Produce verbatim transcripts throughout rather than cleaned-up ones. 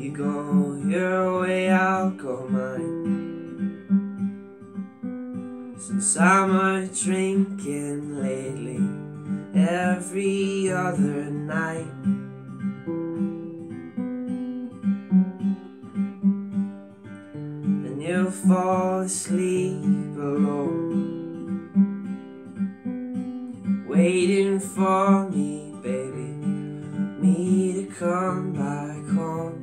You go your way, I'll go mine. Since I'm a drinking lately, every other night. And you'll fall asleep alone, waiting for me, baby, me to come back home.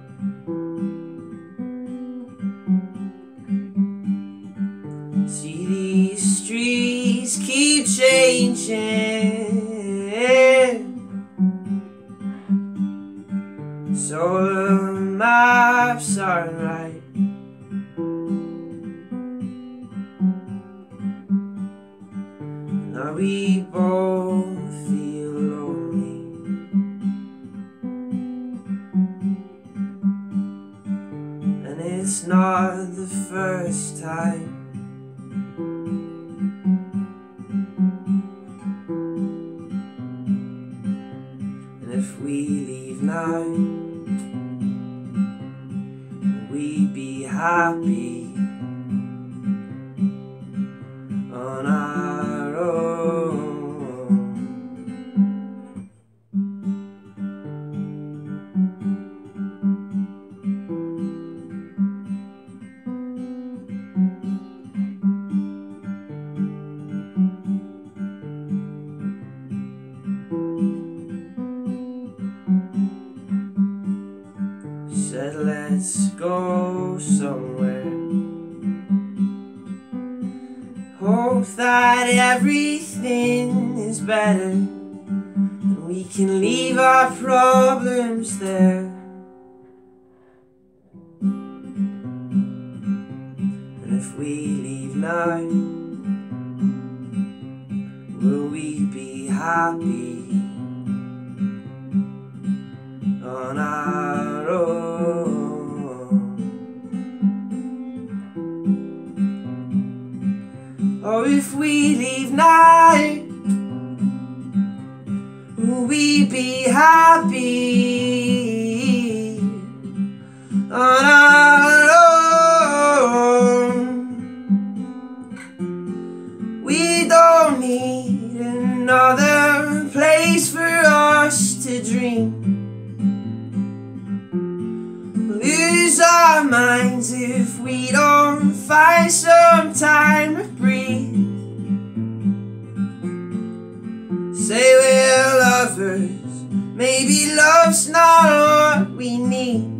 See, these streets keep changing, so the maps aren't right. Now we both feel lonely, and it's not the first time. And if we leave now, we'd be happy on our own. Said let's go somewhere, hope that everything is better, and we can leave our problems there. And if we leave now, will we be happy on our own? Or if we leave now, will we be happy on our own? We don't need another place for us to dream. Lose our minds if we don't find some time to breathe. Say we're lovers, maybe love's not what we need.